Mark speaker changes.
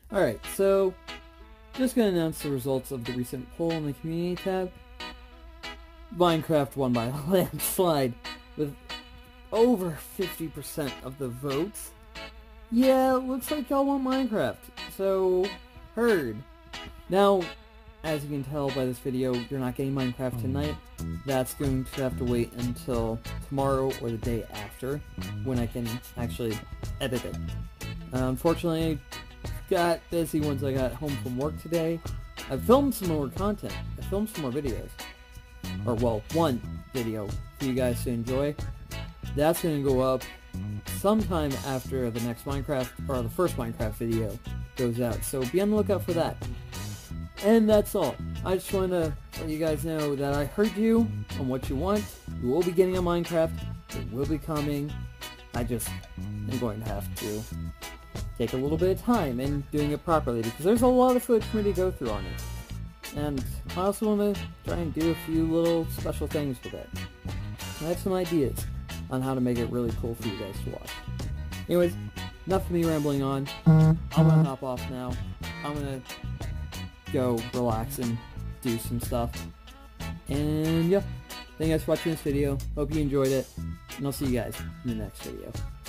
Speaker 1: Alright, so just gonna announce the results of the recent poll in the community tab. Minecraft won by a landslide with over 50% of the votes. Yeah, looks like y'all want Minecraft, so heard. Now, as you can tell by this video, you're not getting Minecraft tonight. That's going to have to wait until tomorrow or the day after, when I can actually edit it. Unfortunately, got busy once I got home from work today. I filmed some more content. I filmed some more videos. Or, well, one video for you guys to enjoy. That's going to go up sometime after the next Minecraft, or the first Minecraft video goes out. So be on the lookout for that. And that's all. I just want to let you guys know that I heard you on what you want. You will be getting a Minecraft. It will be coming. I just am going to have to take a little bit of time in doing it properly, because there's a lot of footage for me to go through on it. And I also want to try and do a few little special things with it. I have some ideas on how to make it really cool for you guys to watch. Anyways, enough of me rambling on. I'm gonna hop off now. I'm gonna go relax and do some stuff. And yeah, thank you guys for watching this video. Hope you enjoyed it, and I'll see you guys in the next video.